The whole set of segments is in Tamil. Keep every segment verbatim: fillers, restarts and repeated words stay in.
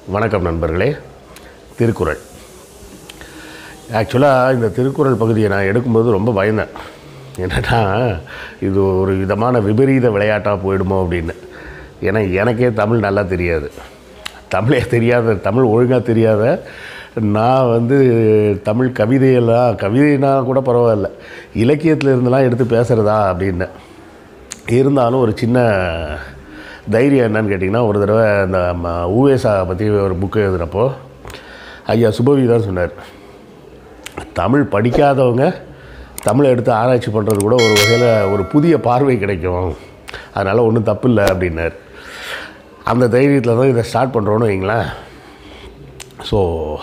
வணக்கம் நண்பர்களே. திருக்குறள். ஆக்சுவலாக இந்த திருக்குறள் பகுதியை நான் எடுக்கும்போது ரொம்ப பயந்தேன். என்னென்னா இது ஒரு விதமான விபரீத விளையாட்டாக போயிடுமோ அப்படின்னு. ஏன்னா எனக்கே தமிழ் நல்லா தெரியாது. தமிழே தெரியாத, தமிழ் ஒழுங்காக தெரியாத நான் வந்து தமிழ் கவிதையெல்லாம், கவிதைனா கூட பரவாயில்ல, இலக்கியத்தில் இருந்தெல்லாம் எடுத்து பேசுகிறதா அப்படின்னு. இருந்தாலும் ஒரு சின்ன தைரியம் என்னன்னு கேட்டிங்கன்னா, ஒரு தடவை இந்த ஊவேசா பற்றி ஒரு புக்கு எழுதுகிறப்போ ஐயா சுபவி தான் சொன்னார், தமிழ் படிக்காதவங்க தமிழை எடுத்து ஆராய்ச்சி பண்ணுறது கூட ஒரு வகையில் ஒரு புதிய பார்வை கிடைக்கும், அதனால் ஒன்றும் தப்பு இல்லை அப்படின்னார். அந்த தைரியத்தில் தான் இதை ஸ்டார்ட் பண்ணுறோன்னு வைங்களேன். ஸோ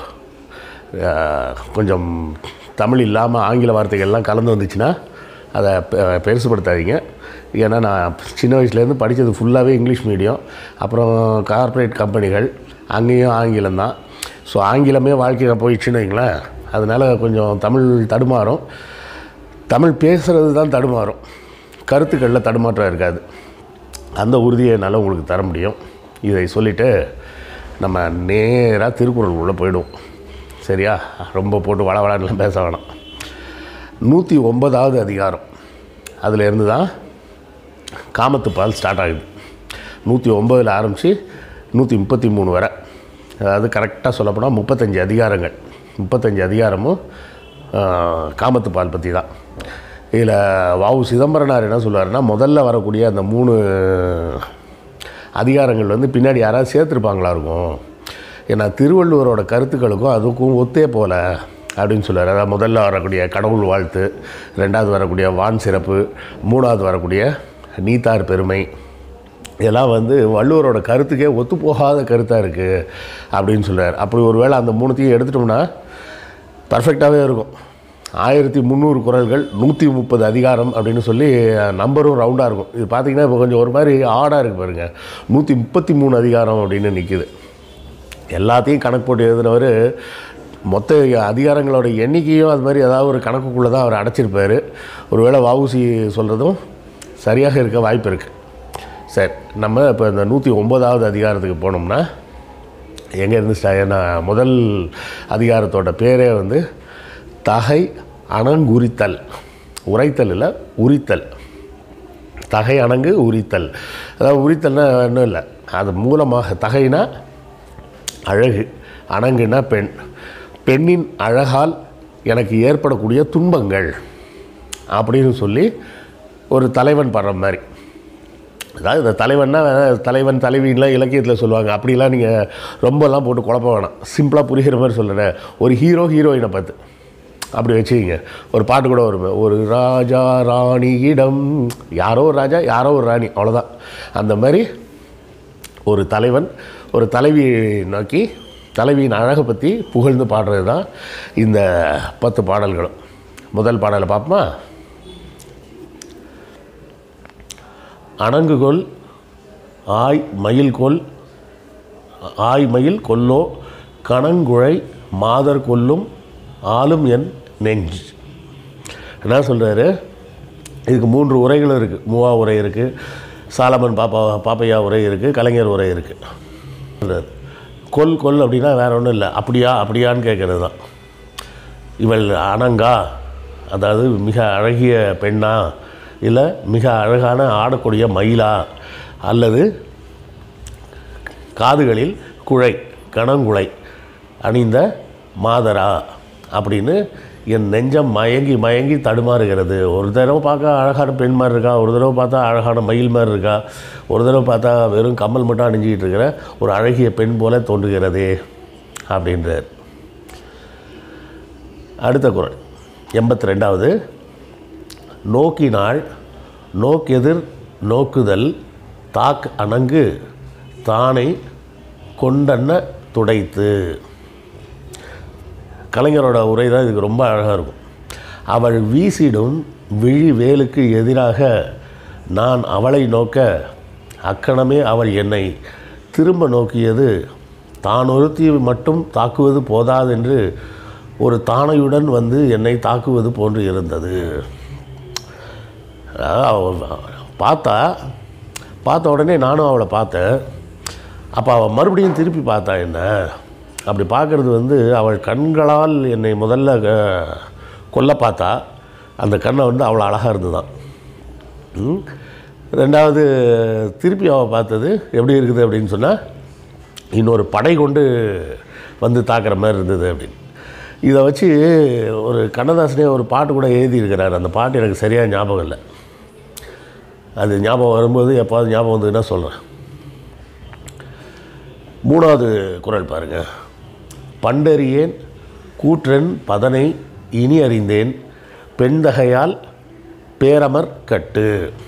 கொஞ்சம் தமிழ் இல்லாமல் ஆங்கில வார்த்தைகள்லாம் கலந்து வந்துச்சுன்னா அதை பெருசுப்படுத்தாதீங்க. ஏன்னா நான் சின்ன வயசுலேருந்து படித்தது ஃபுல்லாகவே இங்கிலீஷ் மீடியம், அப்புறம் கார்ப்பரேட் கம்பெனிகள், அங்கேயும் ஆங்கிலம்தான். ஸோ ஆங்கிலமே வாழ்க்கையில் போயிடுச்சுன்னு வைங்களேன். அதனால் கொஞ்சம் தமிழ் தடுமாறும். தமிழ் பேசுகிறது தான் தடுமாறும், கருத்துக்களில் தடுமாற்றம் இருக்காது. அந்த உறுதியை என்னால் உங்களுக்கு தர முடியும். இதை சொல்லிவிட்டு நம்ம நேராக திருக்குறள் உள்ளே போய்டுவோம். சரியா? ரொம்ப போட்டு வள வளன்லாம் பேச வேணாம். நூற்றி ஒன்பதாவது அதிகாரம், அதில் இருந்து தான் காமத்துப்பால் ஸ்டார்ட் ஆகுது. நூற்றி ஒம்பதில் ஆரம்பித்து நூற்றி முப்பத்தி மூணு வரை, அதாவது கரெக்டாக சொல்லப்போனால் முப்பத்தஞ்சு அதிகாரங்கள். முப்பத்தஞ்சு அதிகாரமும் காமத்துப்பால் பற்றி தான். இதில் வாவு சிதம்பரனார் என்ன சொல்லுவார்னா, முதல்ல வரக்கூடிய அந்த மூணு அதிகாரங்கள் வந்து பின்னாடி யாராவது சேர்த்துருப்பாங்களா இருக்கும். ஏன்னா திருவள்ளுவரோட கருத்துக்களுக்கும் அதுக்கும் ஒத்தே போல அப்படின்னு சொல்லுவார். அதாவது முதல்ல வரக்கூடிய கடவுள் வாழ்த்து, ரெண்டாவது வரக்கூடிய வான் சிறப்பு, மூணாவது வரக்கூடிய நீத்தார் பெருமை, இதெல்லாம் வந்து வள்ளுவரோட கருத்துக்கே ஒத்து போகாத கருத்தாக இருக்குது அப்படின்னு சொல்கிறார். அப்படி ஒரு வேளை அந்த மூணுத்தையும் எடுத்துட்டோம்னா பர்ஃபெக்டாகவே இருக்கும். ஆயிரத்தி முந்நூறு குறள்கள், நூற்றி முப்பது அதிகாரம் அப்படின்னு சொல்லி நம்பரும் ரவுண்டாக இருக்கும். இது பார்த்திங்கன்னா இப்போ கொஞ்சம் ஒரு மாதிரி ஆடாக இருக்குது பாருங்கள். நூற்றி முப்பத்தி மூணு அதிகாரம் அப்படின்னு நிற்கிது. எல்லாத்தையும் கணக்கு போட்டு எழுதினவர் மொத்த அதிகாரங்களோட எண்ணிக்கையும் அது மாதிரி ஏதாவது ஒரு கணக்குக்குள்ளே தான் அவர் அடைச்சிருப்பார். ஒரு வேளை வஉசி சொல்கிறதும் சரியாக இருக்க வாய்ப்பு இருக்குது. சரி, நம்ம இப்போ இந்த நூற்றி ஒம்பதாவது அதிகாரத்துக்கு போனோம்னா எங்கே இருந்து ஏன்னா முதல் அதிகாரத்தோட பேரே வந்து தகை அணங்குரித்தல். உரைத்தல் இல்லை, உரித்தல். தகை அணங்கு உரித்தல். அதாவது உரித்தல்னா இன்னும் இல்லை, அது மூலமாக தகைனா அழகு, அணங்குனா பெண். பெண்ணின் அழகால் எனக்கு ஏற்படக்கூடிய துன்பங்கள் அப்படின்னு சொல்லி ஒரு தலைவன் படுற மாதிரி. அதாவது இந்த தலைவன்னா தலைவன் தலைவின்லாம் இலக்கியத்தில் சொல்லுவாங்க. அப்படிலாம் நீங்கள் ரொம்பலாம் போட்டு குழப்ப வேணாம், சிம்பிளாக புரிகிற மாதிரி சொல்கிறேன். ஒரு ஹீரோ ஹீரோயினை பார்த்து அப்படி வச்சுக்கிங்க. ஒரு பாட்டு கூட வருமே, ஒரு ராஜா ராணியிடம், யாரோ ஒரு ராஜா யாரோ ஒரு ராணி, அவ்வளோதான். அந்த மாதிரி ஒரு தலைவன் ஒரு தலைவியை நோக்கி தலைவியின் அழகை பற்றி புகழ்ந்து பாடுறது தான் இந்த பத்து பாடல்களும். முதல் பாடலை பார்ப்போமா? அணங்குகொள் ஆய் மயில் கொல் ஆய் மயில் கொல்லோ கணங்குழை மாதர் கொல்லும் ஆளும் என் நெஞ்சு. என்ன சொல்கிறாரு? இதுக்கு மூன்று உரைகளும் இருக்குது. மூவா உரை இருக்குது, சாலமன் பாப்பா பாப்பையா உரை இருக்குது, கலைஞர் உரை இருக்குது. கொல் கொல் அப்படின்னா வேறு ஒன்றும் இல்லை, அப்படியா அப்படியான்னு கேட்குறது தான். இவள் அணங்கா, அதாவது மிக அழகிய பெண்ணா, இல்லை மிக அழகான ஆடக்கூடிய மயிலா, அல்லது காதுகளில் குழை கணங்குழை அணிந்த மாதரா அப்படின்னு என் நெஞ்சம் மயங்கி மயங்கி தடுமாறுகிறது. ஒரு தடவை பார்க்க அழகான பெண் மாதிரி இருக்கா, ஒரு தடவை பார்த்தா அழகான மயில் மாதிரி இருக்கா, ஒரு தடவை பார்த்தா வெறும் கம்மல் மட்டும் அணிஞ்சிக்கிட்டு இருக்கிற ஒரு அழகிய பெண் போல தோன்றுகிறதே அப்படின்றார். அடுத்த குறள் எண்பத்தி ரெண்டாவது. நோக்கினாள் நோக்கெதிர் நோக்குதல் தாக் அணங்கு தானை கொண்டன்ன துடைத்து. கலைஞரோட உரை தான் இதுக்கு ரொம்ப அழகாக இருக்கும். அவள் வீசிடும் விழி வேலுக்கு எதிராக நான் அவளை நோக்க அக்கணமே அவள் என்னை திரும்ப நோக்கியது. தான் ஒருத்தி மட்டும் தாக்குவது போதாதென்று ஒரு தானையுடன் வந்து என்னை தாக்குவது போன்று இருந்தது. பார்த்தா பார்த்த உடனே நானும் அவளை பார்த்தேன். அப்போ அவள் மறுபடியும் திருப்பி பார்த்தா என்ன, அப்படி பார்க்குறது வந்து அவள் கண்களால் என்னை முதல்ல கொல்ல பார்த்தா, அந்த கண்ணை வந்து அவ்வளோ அழகாக இருந்துதான். ரெண்டாவது திருப்பி அவள் பார்த்தது எப்படி இருக்குது அப்படின்னு சொன்னால், இன்னொரு படை கொண்டு வந்து தாக்குற மாதிரி இருந்தது அப்படின்னு. இதை வச்சு ஒரு கண்ணதாசனே ஒரு பாட்டு கூட எழுதியிருக்கிறார். அந்த பாட்டு எனக்கு சரியாக ஞாபகம் இல்லை. அது ஞாபகம் வரும்போது எப்போது ஞாபகம் வந்ததுன்னா சொல்கிறேன். மூணாவது குறள் பாருங்கள். பண்டறியேன் கூற்றன் பதனை இனி அறிந்தேன் பெண்தகையால் பேரமர் கட்டு.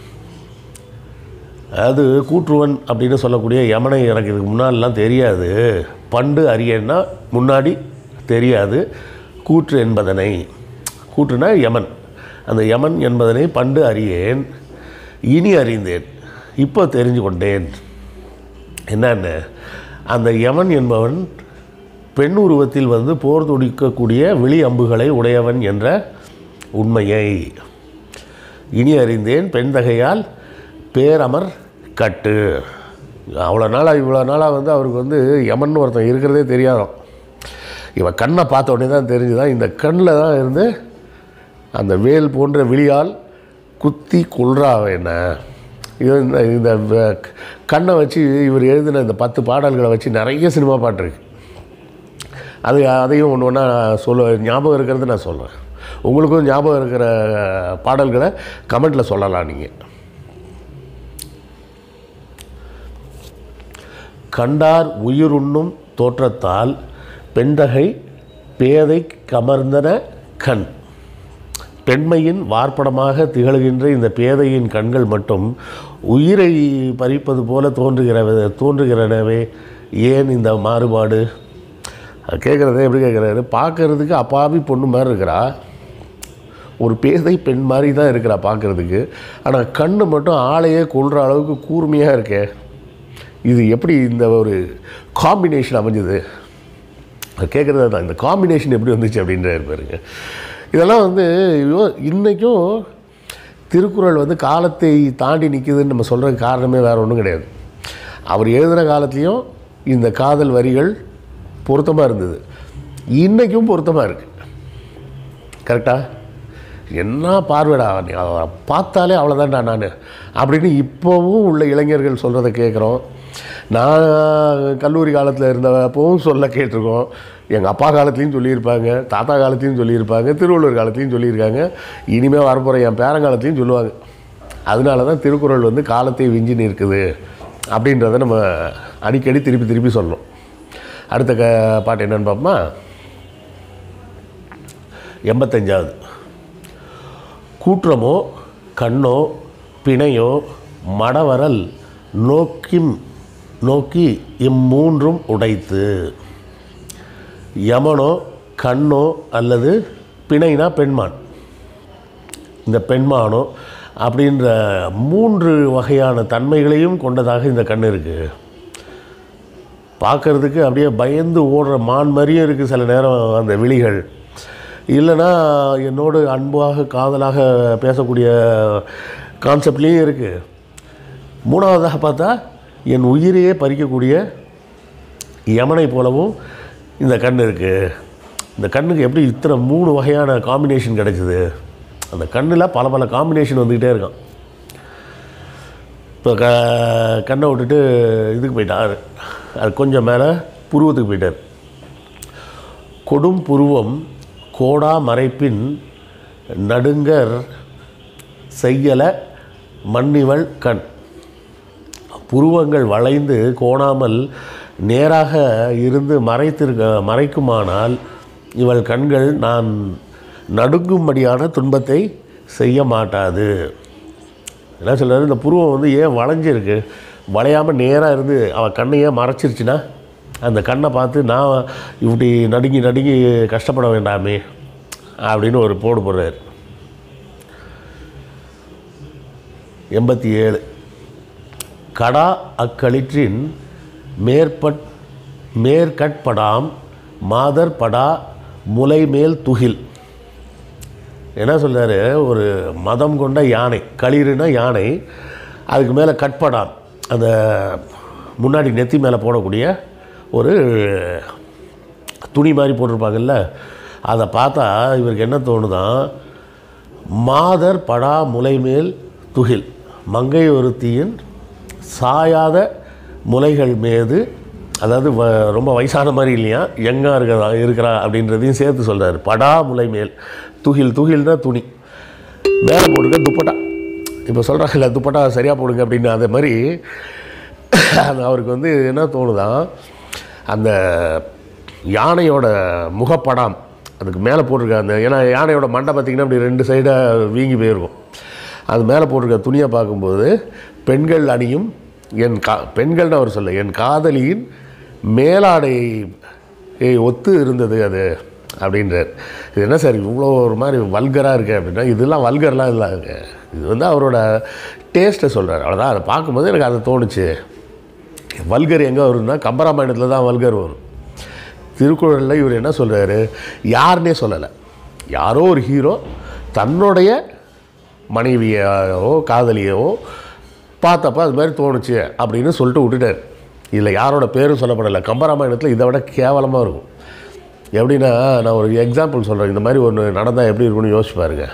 அதாவது கூற்றுவன் அப்படின்னு சொல்லக்கூடிய யமனை எனக்கு இதுக்கு முன்னாடிலாம் தெரியாது. பண்டு அறியேன்னா முன்னாடி தெரியாது. கூற்று என்பதனை, கூற்றுனா யமன், அந்த யமன் என்பதனை பண்டு அறியேன் இனி அறிந்தேன், இப்போ தெரிஞ்சு கொண்டேன். என்னன்னு, அந்த யமன் என்பவன் பெண் உருவத்தில் வந்து போர் தொடிக்கக்கூடிய விழி அம்புகளை உடையவன் என்ற உண்மையை இனி அறிந்தேன் பெண்தகையால் பேரமர் கட்டு. அவ்வளோ நாளாக இவ்வளோ நாளாக வந்து அவருக்கு வந்து யமன் ஒருத்தன் இருக்கிறதே தெரியாதான். இவன் கண்ணை பார்த்த உடனே தான் தெரிஞ்சுதான் இந்த கண்ணில் தான் இருந்து அந்த வேல் போன்ற விழியால் குத்தி கொள்றா என்ன. இது இந்த கண்ணை வச்சு இவர் எழுதின இந்த பத்து பாடல்களை வச்சு நிறைய சினிமா பாட்டு இருக்கு. அது அதையும் ஒன்று ஒன்றா சொல்ல ஞாபகம் இருக்கிறது நான் சொல்கிறேன். உங்களுக்கும் ஞாபகம் இருக்கிற பாடல்களை கமெண்ட்டில் சொல்லலாம். நீங்கள் கண்டார் உயிருண்ணும் தோற்றத்தால் பெண்தகை பேதை கமர்ந்தன கண். பெண்மையின் வார்ப்படமாக திகழ்கின்ற இந்த பேதையின் கண்கள் மட்டும் உயிரை பறிப்பது போல தோன்றுகிற தோன்றுகிறனவே ஏன் இந்த மாறுபாடு? கேட்குறதே எப்படி கேட்குறாரு, பார்க்குறதுக்கு அப்பாவி பொண்ணு மாதிரி இருக்கிறா, ஒரு பேதை பெண் மாதிரி தான் இருக்கிறா பார்க்குறதுக்கு, ஆனால் கண் மட்டும் ஆளையே கொள்கிற அளவுக்கு கூர்மையாக இருக்கே, இது எப்படி இந்த ஒரு காம்பினேஷன் அமைஞ்சுது? கேட்குறது தான், இந்த காம்பினேஷன் எப்படி வந்துச்சு அப்படின்ற இருப்பாருங்க. இதெல்லாம் வந்து இன்றைக்கும் திருக்குறள் வந்து காலத்தை தாண்டி நிற்குதுன்னு நம்ம சொல்கிறதுக்கு காரணமே வேறு ஒன்றும் கிடையாது. அவர் எழுதின காலத்துலேயும் இந்த காதல் வரிகள் பொருத்தமாக இருந்தது, இன்றைக்கும் பொருத்தமாக இருக்குது. கரெக்டாக என்ன பார்வைடா, பார்த்தாலே அவ்வளோதான்டா நான் அப்படின்னு இப்போவும் உள்ள இளைஞர்கள் சொல்கிறத கேட்குறோம். நான் கல்லூரி காலத்தில் இருந்தப்பவும் சொல்ல கேட்டிருக்கோம். எங்கள் அப்பா காலத்துலேயும் சொல்லியிருப்பாங்க, தாத்தா காலத்துலேயும் சொல்லியிருப்பாங்க, திருவள்ளுவர் காலத்துலேயும் சொல்லியிருக்காங்க, இனிமேல் வரப்போகிற என் பேரங்காலத்துலேயும் சொல்லுவாங்க. அதனால தான் திருக்குறள் வந்து காலத்தை விஞ்சி நிற்குது அப்படின்றத நம்ம அடிக்கடி திருப்பி திருப்பி சொல்லணும். அடுத்த க பாட்டு என்னென்னு பார்ப்போமா? எண்பத்தஞ்சாவது. கூற்றமோ கண்ணோ பிணையோ மடவரல் நோக்கிம் நோக்கி இம்மூன்றும் உடைத்து. யமனோ கண்ணோ அல்லது பிணைனா பெண்மான், இந்த பெண்மானோ அப்படின்ற மூன்று வகையான தன்மைகளையும் கொண்டதாக இந்த கண் இருக்குது. பார்க்குறதுக்கு அப்படியே பயந்து ஓடுற மான் மாதிரியும் இருக்குது சில நேரம் அந்த விழிகள், இல்லைன்னா என்னோடு அன்பாக காதலாக பேசக்கூடிய கான்செப்ட்லேயும் இருக்குது. மூணாவதாக பார்த்தா என் உயிரையே பறிக்கக்கூடிய யமனை போலவும் இந்த கண் இருக்குது. இந்த கண்ணுக்கு எப்படி இத்தனை மூணு வகையான காம்பினேஷன் கிடைச்சிது? அந்த கண்ணில் பல பல காம்பினேஷன் வந்துக்கிட்டே இருக்கான். இப்போ க கண்ணை விட்டுட்டு இதுக்கு போயிட்டார், அது கொஞ்சம் மேலே புருவத்துக்கு போயிட்டார். கொடும் புருவம் கோடா மறைப்பின் நடுங்கர் செய்யலை மன்னிவள் கண். புருவங்கள் வளைந்து கோணாமல் நேராக இருந்து மறைத்திருக்க மறைக்குமானால் இவள் கண்கள் நான் நடுங்கும்படியான துன்பத்தை செய்ய மாட்டாது. என்ன சொல்கிறாரு, இந்த புருவம் வந்து ஏன் வளைஞ்சிருக்கு, வளையாமல் நேராக இருந்து அவள் கண்ணையே மறைச்சிருச்சுன்னா அந்த கண்ணை பார்த்து நான் இப்படி நடுங்கி நடுங்கி கஷ்டப்பட வேண்டாமே அப்படின்னு ஒரு போடு போடுறார். எண்பத்தி ஏழு. கடா அக்களிற்றின் மேற்பட் மேற்கட்படாம் மாதர் படா முலை மேல் துகில். என்ன சொல்கிறாரு, ஒரு மதம் கொண்ட யானை, களிறுனா யானை, அதுக்கு மேலே கட்படாம் அந்த முன்னாடி நெத்தி மேலே போடக்கூடிய ஒரு துணி மாதிரி போட்டிருப்பாங்கல்ல, அதை பார்த்தா இவருக்கு என்ன தோணுதான், மாதர் படா முலைமேல் துகில், மங்கை ஒருத்தியின் சாயாத முலைகள் மீது, அதாவது வ ரொம்ப வயசான மாதிரி இல்லையா, யங்காக இருக்கிறா இருக்கிறா அப்படின்றதையும் சேர்த்து சொல்கிறார். படா முலை மேல் துகில், துகில்னா துணி, மேலே போடுங்க துப்பட்டா. இப்போ சொல்கிறாங்கல்ல துப்பட்டா சரியாக போடுங்க அப்படின்னு, அதே மாதிரி அவருக்கு வந்து என்ன தோணுதான், அந்த யானையோட முகப்படாம் அதுக்கு மேலே போட்டிருக்க அந்த, ஏன்னா யானையோட மண்டை பார்த்திங்கன்னா அப்படி ரெண்டு சைடாக வீங்கி போயிருக்கும், அது மேலே போட்டிருக்க துணியை பார்க்கும்போது பெண்கள் அணியும் என் கா பெண்கள்னு அவர் சொல்ல என் காதலியின் மேலாடை ஒத்து இருந்தது அது அப்படின்றார். இது என்ன சார் இவ்வளோ ஒரு மாதிரி வல்கராக இருக்குது அப்படின்னா, இதெல்லாம் வல்கர்லாம் இல்லைங்க, இது வந்து அவரோட டேஸ்ட்டை சொல்கிறார், அவ்வளோதான். அதை பார்க்கும்போது எனக்கு அதை தோணுச்சு. வல்கர் எங்கே வரும்னா கம்பராமாயணத்தில் தான் வல்கர் வரும். திருக்குறளில் இவர் என்ன சொல்கிறாரு, யாருன்னே சொல்லலை, யாரோ ஒரு ஹீரோ தன்னுடைய மனைவியோ காதலியோ பார்த்தப்ப அது மாதிரி தோணுச்சு அப்படின்னு சொல்லிட்டு விட்டுட்டார். இதில் யாரோட பேரும் சொல்லப்படலை. கம்பராமாயணத்தில் இதை விட கேவலமாக இருக்கும். எப்படின்னா, நான் ஒரு எக்ஸாம்பிள் சொல்கிறேன், இந்த மாதிரி ஒன்று நடந்தால் எப்படி இருக்குன்னு யோசிச்சு பாருங்க.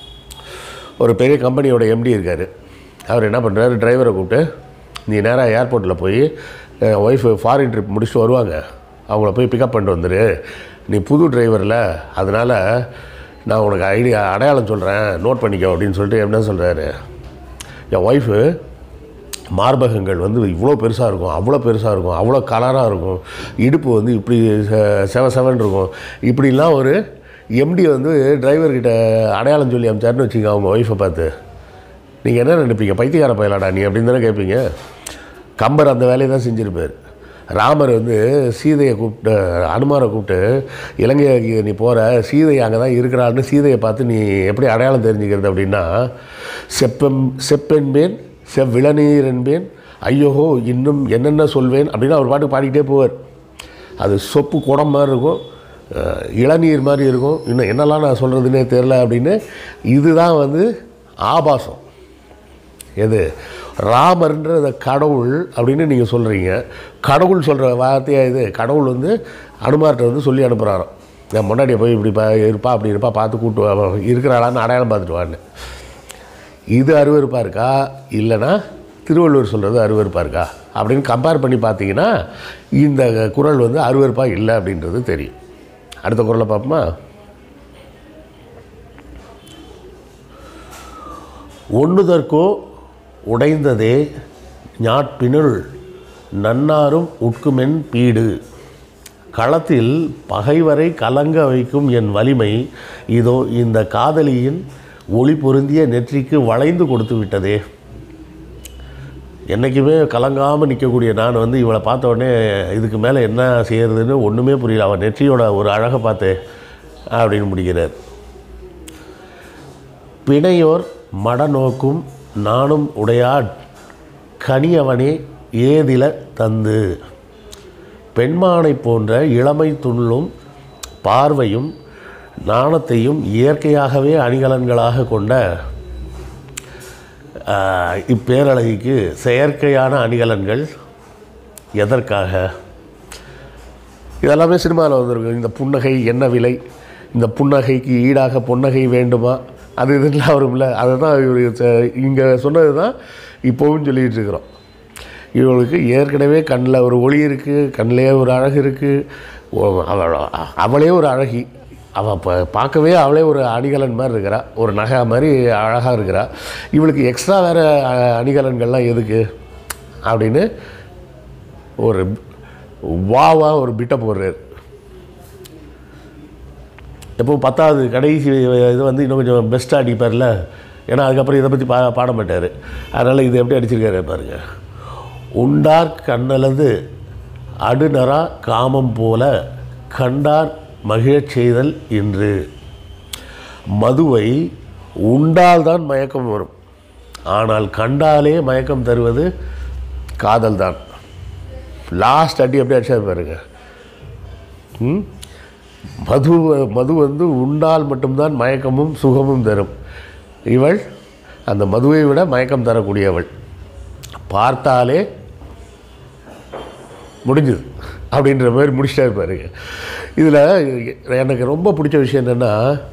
ஒரு பெரிய கம்பெனியோட எம்டி இருக்கார். அவர் என்ன பண்ணுறாரு, டிரைவரை கூப்பிட்டு, நீ நேராக ஏர்போர்ட்டில் போய் ஒய்ஃபு ஃபாரின் ட்ரிப் முடிச்சுட்டு வருவாங்க, அவங்கள போய் பிக்கப் பண்ணிட்டு வந்துடு, நீ புது டிரைவரில், அதனால் நான் உனக்கு ஐடியா அடையாளம் சொல்கிறேன், நோட் பண்ணிக்கோ அப்படின்னு சொல்லிட்டு என்ன சொல்கிறாரு, என் ஒய்ஃபு மார்பகங்கள் வந்து இவ்வளோ பெருசாக இருக்கும், அவ்வளோ பெருசாக இருக்கும், அவ்வளோ கலராக இருக்கும், இடுப்பு வந்து இப்படி செவ செவன் இருக்கும், இப்படிலாம் ஒரு எம்டி வந்து டிரைவர்கிட்ட அடையாளம் சொல்லி அமிச்சாருன்னு வச்சுங்க அவங்க ஒய்ஃபை பார்த்து, நீங்கள் என்ன நினைப்பீங்க, பைத்தியக்கார பயலாடா நீ அப்படின்னு தானே கேட்பீங்க. கம்பர் அந்த வேலையை தான் செஞ்சுருப்பார். ராமர் வந்து சீதையை கூப்பிட்டு, அனுமாரை கூப்பிட்டு, இலங்கைக்கு நீ போகிற, சீதை அங்கே தான் இருக்கிறான்னு சீதையை பார்த்து நீ எப்படி அடையாளம் தெரிஞ்சுக்கிறது அப்படின்னா, செப்பெம் செப்பென்பேன் செவ்விளநீர் என்பேன் ஐயோஹோ இன்னும் என்னென்ன சொல்வேன் அப்படின்னு அவர் பாட்டுக்கு பாடிக்கிட்டே போவார். அது சொப்பு குடம் மாதிரி இருக்கும், இளநீர் மாதிரி இருக்கும், இன்னும் என்னெல்லாம் நான் சொல்கிறதுனே தெரில அப்படின்னு. இதுதான் வந்து ஆபாசம். எது ராமர்ன்ற கடவுள் அப்படின்னு நீங்கள் சொல்கிறீங்க, கடவுள் சொல்கிற வார்த்தையாக இது. கடவுள் வந்து அனுமார்கிட்ட வந்து சொல்லி அனுப்புகிறாராம், என் முன்னாடியே போய் இப்படி பா இருப்பா அப்படி இருப்பா பார்த்து கூப்பிட்டு இருக்கிறாளான்னு அடையாளம் பார்த்துட்டு வான்னு. இது அருவருப்பாக இருக்கா, இல்லைனா திருவள்ளுவர் சொல்கிறது அருவருப்பாக இருக்கா அப்படின்னு கம்பேர் பண்ணி பார்த்தீங்கன்னா இந்த குறள் வந்து அருவருப்பாக இல்லை அப்படின்றது தெரியும். அடுத்த குறளை பார்ப்போமா. ஒன்றுதற்கோ உடைந்ததே ஞாட்பினுள் நன்னாரும் உட்குமென் பீடு, களத்தில் பகைவரை கலங்க வைக்கும் என் வலிமை இதோ இந்த காதலியின் ஒளி பொருந்திய நெற்றிக்கு வளைந்து கொடுத்து விட்டதே. என்றைக்குமே கலங்காமல் நிற்கக்கூடிய நான் வந்து இவளை பார்த்த உடனே இதுக்கு மேலே என்ன செய்கிறதுன்னு ஒன்றுமே புரியல, அவன் நெற்றியோட ஒரு அழகை பார்த்து அப்படின்னு முடிக்கிறார். பிணையோர் மட நோக்கும் நானும் உடையாட் கனியவனே ஏதில தந்து, பெண்மானை போன்ற இளமை துள்ளும் பார்வையும் நாணத்தையும் இயற்கையாகவே அணிகலன்களாக கொண்ட இப்பேரழகிக்கு செயற்கையான அணிகலன்கள் எதற்காக? இதெல்லாமே சினிமாவில் வந்திருக்கு. இந்த புன்னகை என்ன விலை, இந்த புன்னகைக்கு ஈடாக பொன்னகை வேண்டுமா, அது இதெல்லாம் வரும்ல, அதை தான் இவர் இங்கே சொன்னது தான் இப்போவும் சொல்லிகிட்டு இருக்கிறோம். இவளுக்கு ஏற்கனவே கண்ணில் ஒரு ஒளி இருக்குது, கண்ணிலே ஒரு அழகு இருக்குது, அவளே ஒரு அழகி, அவள் இப்போ பார்க்கவே அவளே ஒரு அணிகலன் மாதிரி இருக்கிறா, ஒரு நகை மாதிரி அழகாக இருக்கிறா, இவளுக்கு எக்ஸ்ட்ரா வேறு அணிகலன்கள்லாம் எதுக்கு அப்படின்னு ஒரு வாவா ஒரு பிட்டை போடுறார். எப்போது பத்தாவது கடைசி இது வந்து இன்னும் கொஞ்சம் பெஸ்ட்டாக அடிப்பார்ல, ஏன்னா அதுக்கப்புறம் இதை பற்றி பா பாட மாட்டார். அதனால் இது எப்படி அடிச்சிருக்காரு பாருங்கள். உண்டார் கண்ணலது அடுநரா காமம் போல கண்டார் மகிழச் செய்தல் என்று. மதுவை உண்டால்தான் மயக்கம் வரும், ஆனால் கண்டாலே மயக்கம் தருவது காதல் தான். லாஸ்ட் அடி எப்படி அடிச்சா பாருங்க. ம் மது மது வந்து உண்டால் மட்டும்தான் மயக்கமும் சுகமும் தரும். இவள் அந்த மதுவை விட மயக்கம் தரக்கூடியவள். பார்த்தாலே முடிஞ்சுது அப்படின்ற மாதிரி முடிச்சிட்டா இருப்பாருங்க. இதில் எனக்கு ரொம்ப பிடிச்ச விஷயம் என்னென்னா,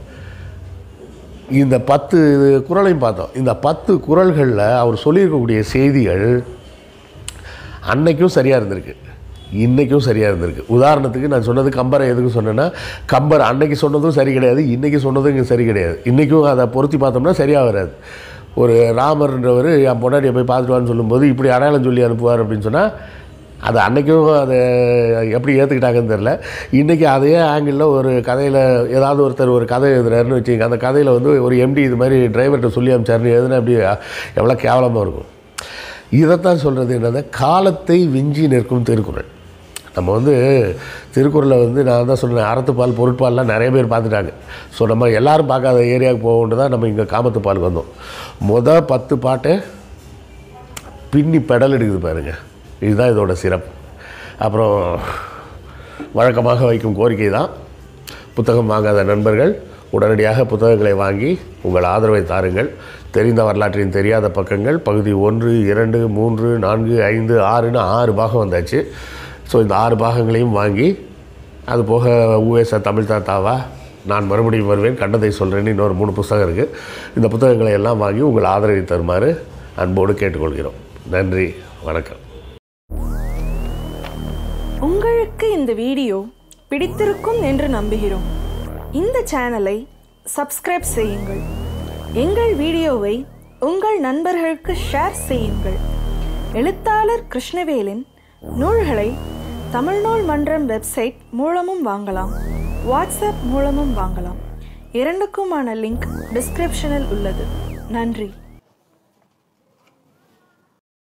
இந்த பத்து குறளையும் பார்த்தோம். இந்த பத்து குறள்களில் அவர் சொல்லியிருக்கக்கூடிய செய்திகள் அன்னைக்கும் சரியாக இருந்திருக்கு, இன்றைக்கும் சரியாக இருந்திருக்கு. உதாரணத்துக்கு நான் சொன்னது கம்பரை எதுக்கு சொன்னேன்னா, கம்பர் அன்னைக்கு சொன்னதும் சரி கிடையாது, இன்றைக்கி சொன்னதும் இங்கே சரி கிடையாது. இன்றைக்கும் அதை பொருத்தி பார்த்தோம்னா சரியாக வராது. ஒரு ராமர்ன்றவர் என் பொண்டாட்டியை போய் பார்த்துட்டு சொல்லும்போது இப்படி அடையாளம் சொல்லி அனுப்புவார் அப்படின்னு சொன்னால், அது அன்றைக்கும் அதை எப்படி ஏற்றுக்கிட்டாங்கன்னு தெரில. இன்றைக்கி அதே ஆங்கிளில் ஒரு கதையில் ஏதாவது ஒருத்தர் ஒரு கதை எழுதுறாருன்னு வச்சுக்கோங்க, அந்த கதையில் வந்து ஒரு எம்டி இது மாதிரி டிரைவர்கிட்ட சொல்லி அனுப்பிச்சாருன்னு எதுனா அப்படி எவ்வளோ கேவலமாக இருக்கும். இதைத்தான் சொல்கிறது என்னென்னா, காலத்தை விஞ்சி நிற்கும் திருக்குறள். நம்ம வந்து திருக்குறளை வந்து நான் தான் சொன்னேன், அறத்துப்பால் பொருட்பால்லாம் நிறைய பேர் பார்த்துட்டாங்க. ஸோ நம்ம எல்லோரும் பார்க்காத ஏரியாவுக்கு போகணுன்னு தான் நம்ம இங்கே காமத்துப்பாலுக்கு வந்தோம். மொதல் பத்து பாட்டை பின்னி பெடல் எடுக்குது பாருங்கள், இதுதான் இதோட சிறப்பு. அப்புறம் வழக்கமாக வைக்கும் கோரிக்கை தான், புத்தகம் வாங்காத நண்பர்கள் உடனடியாக புத்தகங்களை வாங்கி உங்கள் ஆதரவை தாருங்கள். தெரிந்த வரலாற்றின் தெரியாத பக்கங்கள் பகுதி ஒன்று, இரண்டு, மூன்று, நான்கு, ஐந்து, ஆறுன்னு ஆறு பாகம் வந்தாச்சு. ஸோ இந்த ஆறு பாகங்களையும் வாங்கி, அது போக ஊஎஸ்ஆ தமிழ் தாத்தாவா, நான் மறுபடியும் வருவேன், கண்டதை சொல்கிறேன்னு இன்னொரு மூணு புத்தகம் இருக்குது. இந்த புத்தகங்களை எல்லாம் வாங்கி உங்கள் ஆதரவை தருமாறு அன்போடு கேட்டுக்கொள்கிறோம். நன்றி, வணக்கம். உங்களுக்கு இந்த வீடியோ பிடித்திருக்கும் என்று நம்புகிறோம். இந்த சேனலை சப்ஸ்கிரைப் செய்யுங்கள். எங்கள் வீடியோவை உங்கள் நண்பர்களுக்கு ஷேர் செய்யுங்கள். எழுத்தாளர் கிருஷ்ணவேலின் நூல்களை தமிழ்நூல் மன்றம் வெப்சைட் மூலமும் வாங்கலாம், வாட்ஸ்அப் மூலமும் வாங்கலாம். இரண்டுக்குமான லிங்க் டிஸ்கிரிப்ஷனில் உள்ளது. நன்றி.